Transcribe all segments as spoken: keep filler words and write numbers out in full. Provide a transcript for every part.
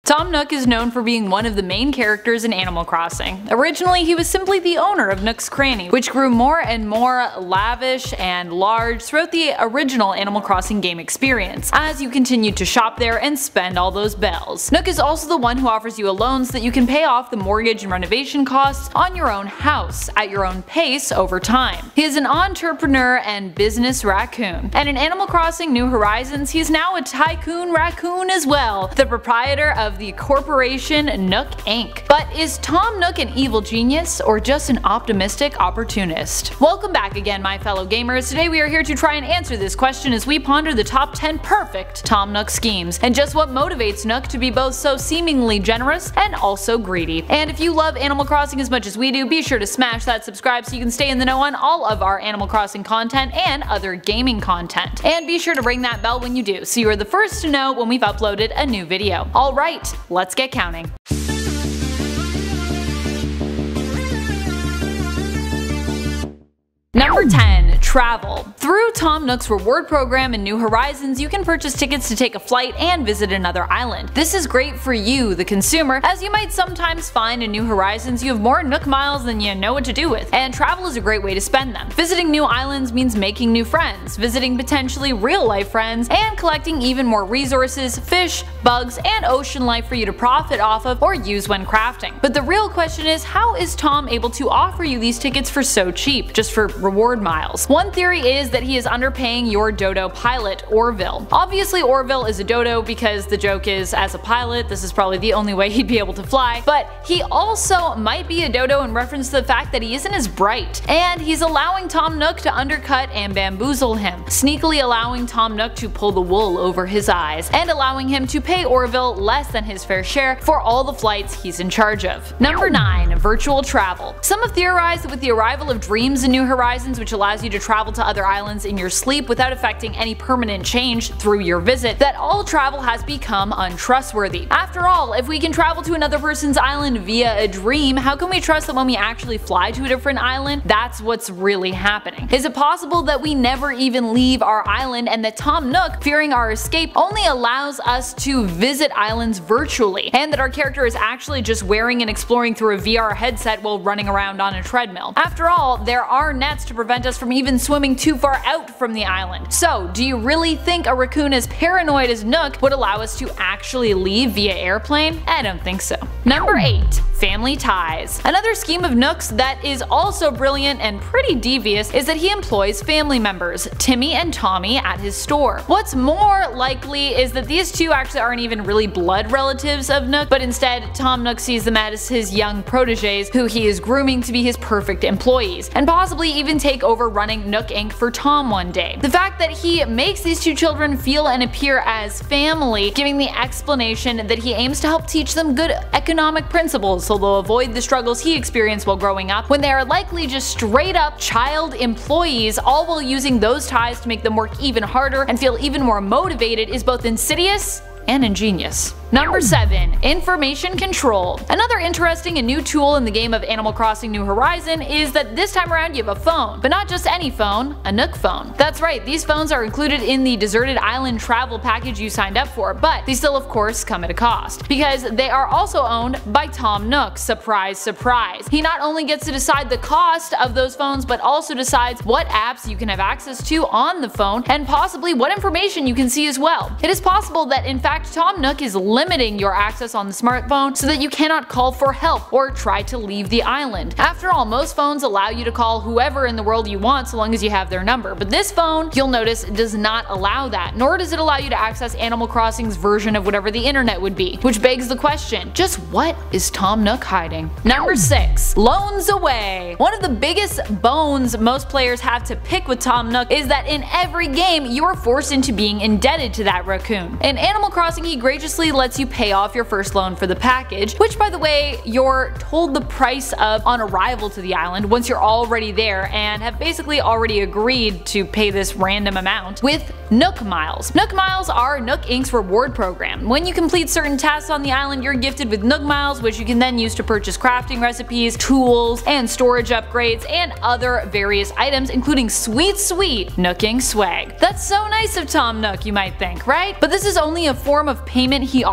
Tom Nook is known for being one of the main characters in Animal Crossing. Originally, he was simply the owner of Nook's Cranny, which grew more and more lavish and large throughout the original Animal Crossing game experience, as you continued to shop there and spend all those bells. Nook is also the one who offers you a loan so that you can pay off the mortgage and renovation costs on your own house, at your own pace over time. He is an entrepreneur and business raccoon. And in Animal Crossing New Horizons, he's now a tycoon-raccoon as well, the proprietor of the corporation Nook Incorporated. But is Tom Nook an evil genius or just an optimistic opportunist? Welcome back again, my fellow gamers. Today we are here to try and answer this question as we ponder the top ten perfect Tom Nook schemes and just what motivates Nook to be both so seemingly generous and also greedy. And if you love Animal Crossing as much as we do, be sure to smash that subscribe so you can stay in the know on all of our Animal Crossing content and other gaming content. And be sure to ring that bell when you do so you are the first to know when we've uploaded a new video. Alright, let's get counting. Number ten. Travel. Through Tom Nook's reward program in New Horizons, you can purchase tickets to take a flight and visit another island. This is great for you, the consumer, as you might sometimes find in New Horizons you have more Nook miles than you know what to do with, and travel is a great way to spend them. Visiting new islands means making new friends, visiting potentially real-life friends, and collecting even more resources, fish, bugs, and ocean life for you to profit off of or use when crafting. But the real question is, how is Tom able to offer you these tickets for so cheap, just for reward miles? One theory is that he is underpaying your dodo pilot, Orville. Obviously Orville is a dodo because the joke is, as a pilot, this is probably the only way he'd be able to fly, but he also might be a dodo in reference to the fact that he isn't as bright, and he's allowing Tom Nook to undercut and bamboozle him, sneakily allowing Tom Nook to pull the wool over his eyes, and allowing him to pay Orville less than his fair share for all the flights he's in charge of. Number nine. Virtual travel. Some have theorized that with the arrival of dreams in New Horizons, which allows you to travel to other islands in your sleep without affecting any permanent change through your visit, that all travel has become untrustworthy. After all, if we can travel to another person's island via a dream, how can we trust that when we actually fly to a different island, that's what's really happening? Is it possible that we never even leave our island and that Tom Nook, fearing our escape, only allows us to visit islands virtually, and that our character is actually just wearing and exploring through a V R headset while running around on a treadmill? After all, there are nets to prevent us from even swimming too far out from the island. So, do you really think a raccoon as paranoid as Nook would allow us to actually leave via airplane? I don't think so. Number eight. Family ties. Another scheme of Nook's that is also brilliant and pretty devious is that he employs family members, Timmy and Tommy, at his store. What's more likely is that these two actually aren't even really blood relatives of Nook, but instead Tom Nook sees them as his young proteges who he is grooming to be his perfect employees, and possibly even take over running Nook Incorporated for Tom one day. The fact that he makes these two children feel and appear as family, giving the explanation that he aims to help teach them good economic principles so they'll avoid the struggles he experienced while growing up, when they are likely just straight up child employees, all while using those ties to make them work even harder and feel even more motivated, is both insidious and ingenious. Number seven. Information control. Another interesting and new tool in the game of Animal Crossing New Horizon is that this time around you have a phone, but not just any phone, a Nook phone. That's right, these phones are included in the deserted island travel package you signed up for, but they still of course come at a cost, because they are also owned by Tom Nook. Surprise, surprise. He not only gets to decide the cost of those phones, but also decides what apps you can have access to on the phone, and possibly what information you can see as well. It is possible that in fact Tom Nook is limiting your access on the smartphone so that you cannot call for help or try to leave the island. After all, most phones allow you to call whoever in the world you want so long as you have their number, but this phone, you'll notice, does not allow that, nor does it allow you to access Animal Crossing's version of whatever the internet would be, which begs the question, just what is Tom Nook hiding? Number six. Loans away. One of the biggest bones most players have to pick with Tom Nook is that in every game you are forced into being indebted to that raccoon. In Animal Crossing, he graciously lets you pay off your first loan for the package, which by the way you're told the price of on arrival to the island once you're already there and have basically already agreed to pay this random amount, with Nook Miles. Nook Miles are Nook Incorporated's reward program. When you complete certain tasks on the island, you're gifted with Nook Miles, which you can then use to purchase crafting recipes, tools, and storage upgrades, and other various items, including sweet sweet Nook Incorporated swag. That's so nice of Tom Nook, you might think, right? But this is only a form of payment he offers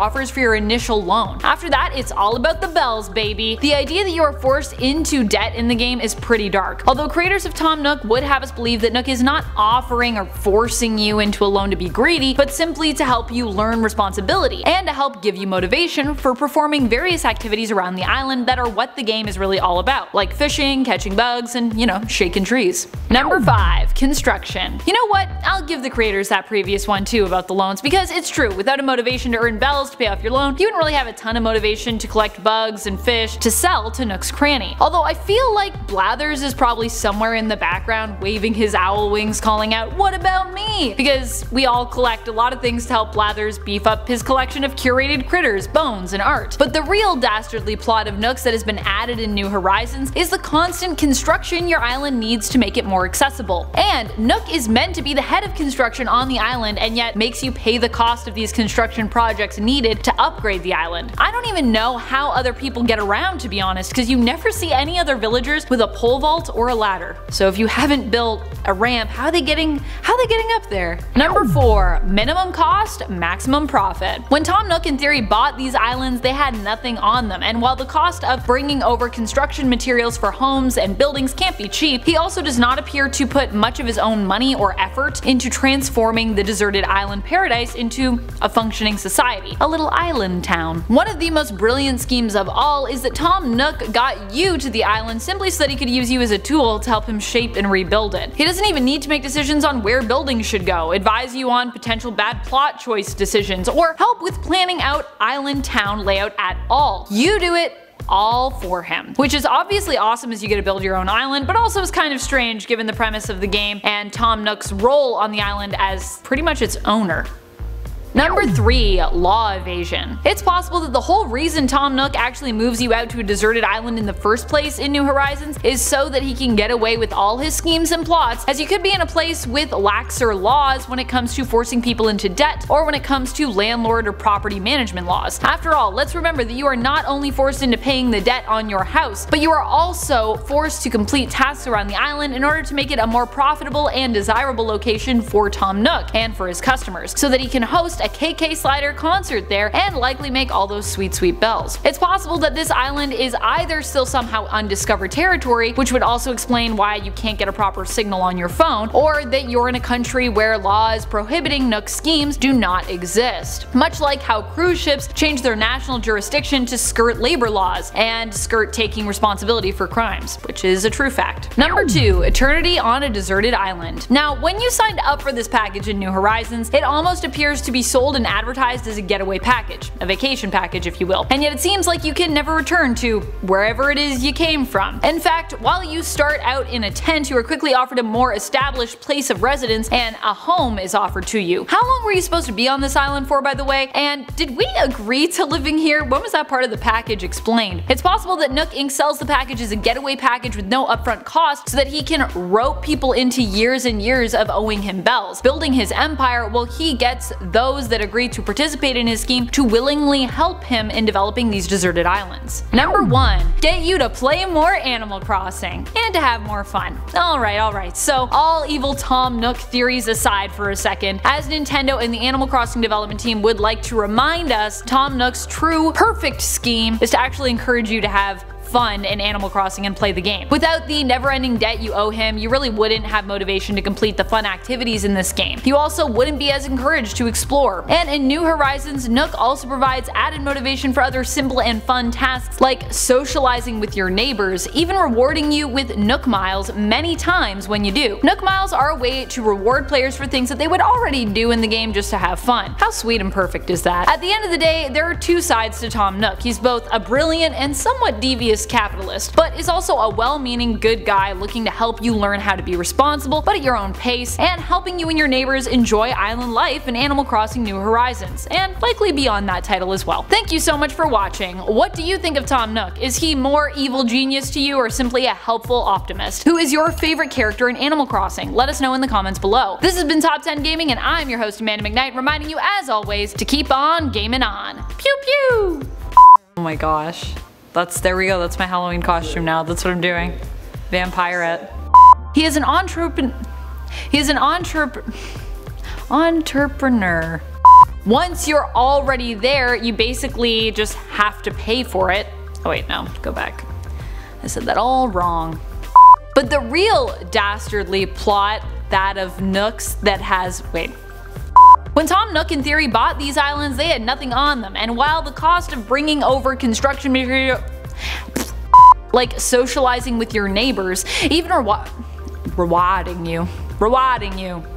offers for your initial loan. After that, it's all about the bells, baby. The idea that you are forced into debt in the game is pretty dark. Although creators of Tom Nook would have us believe that Nook is not offering or forcing you into a loan to be greedy, but simply to help you learn responsibility and to help give you motivation for performing various activities around the island that are what the game is really all about, like fishing, catching bugs, and, you know, shaking trees. Number five. Construction. You know what? I'll give the creators that previous one too about the loans, because it's true, without a motivation to earn bells to pay off your loan, you wouldn't really have a ton of motivation to collect bugs and fish to sell to Nook's Cranny. Although I feel like Blathers is probably somewhere in the background waving his owl wings calling out, "What about me?" Because we all collect a lot of things to help Blathers beef up his collection of curated critters, bones, and art. But the real dastardly plot of Nook's that has been added in New Horizons is the constant construction your island needs to make it more accessible. And Nook is meant to be the head of construction on the island, and yet makes you pay the cost of these construction projects needed to upgrade the island. I don't even know how other people get around, to be honest, because you never see any other villagers with a pole vault or a ladder. So if you haven't built a ramp, how are they getting how are they getting up there? Number four. Minimum cost, maximum profit. When Tom Nook in theory bought these islands, they had nothing on them, and while the cost of bringing over construction materials for homes and buildings can't be cheap, he also does not appear to put much of his own money or effort into transforming the deserted island paradise into a functioning society, a little island town. One of the most brilliant schemes of all is that Tom Nook got you to the island simply so that he could use you as a tool to help him shape and rebuild it. He doesn't even need to make decisions on where buildings should go, advise you on potential bad plot choice decisions, or help with planning out island town layout at all. You do it all for him. Which is obviously awesome as you get to build your own island, but also is kind of strange given the premise of the game and Tom Nook's role on the island as pretty much its owner. Number three. Law evasion. It's possible that the whole reason Tom Nook actually moves you out to a deserted island in the first place in New Horizons is so that he can get away with all his schemes and plots, as you could be in a place with laxer laws when it comes to forcing people into debt, or when it comes to landlord or property management laws. After all, let's remember that you are not only forced into paying the debt on your house, but you are also forced to complete tasks around the island in order to make it a more profitable and desirable location for Tom Nook and for his customers, so that he can host a K K Slider concert there and likely make all those sweet sweet bells. It's possible that this island is either still somehow undiscovered territory, which would also explain why you can't get a proper signal on your phone, or that you're in a country where laws prohibiting Nook schemes do not exist. Much like how cruise ships change their national jurisdiction to skirt labor laws and skirt taking responsibility for crimes, which is a true fact. Number two. Eternity on a deserted island. Now, when you signed up for this package in New Horizons, it almost appears to be sold and advertised as a getaway package, a vacation package if you will, and yet it seems like you can never return to wherever it is you came from. In fact, while you start out in a tent, you are quickly offered a more established place of residence and a home is offered to you. How long were you supposed to be on this island for, by the way? And did we agree to living here? When was that part of the package explained? It's possible that Nook Incorporated sells the package as a getaway package with no upfront cost so that he can rope people into years and years of owing him bells, building his empire while he gets those that agree to participate in his scheme to willingly help him in developing these deserted islands. Number one. Get you to play more Animal Crossing and to have more fun. Alright, alright, so all evil Tom Nook theories aside for a second, as Nintendo and the Animal Crossing development team would like to remind us, Tom Nook's true perfect scheme is to actually encourage you to have fun in Animal Crossing and play the game. Without the never-ending debt you owe him, you really wouldn't have motivation to complete the fun activities in this game. You also wouldn't be as encouraged to explore. And in New Horizons, Nook also provides added motivation for other simple and fun tasks like socializing with your neighbors, even rewarding you with Nook Miles many times when you do. Nook Miles are a way to reward players for things that they would already do in the game just to have fun. How sweet and perfect is that? At the end of the day, there are two sides to Tom Nook. He's both a brilliant and somewhat devious capitalist, but is also a well-meaning good guy looking to help you learn how to be responsible but at your own pace, and helping you and your neighbors enjoy island life in Animal Crossing New Horizons, and likely beyond that title as well. Thank you so much for watching. What do you think of Tom Nook? Is he more evil genius to you or simply a helpful optimist? Who is your favorite character in Animal Crossing? Let us know in the comments below. This has been Top ten Gaming and I'm your host Amanda McKnight, reminding you as always to keep on gaming on. Pew pew! Oh my gosh. That's, there we go, that's my Halloween costume now, that's what I'm doing. Vampirette. He is an entrepreneur. He is an entrepreneur. Entrepreneur. Once you're already there, you basically just have to pay for it. Oh wait, no, go back. I said that all wrong. But the real dastardly plot, that of Nooks that has, wait. When Tom Nook in theory bought these islands, they had nothing on them, and while the cost of bringing over construction material, like socializing with your neighbors, even rewarding you, rewarding you,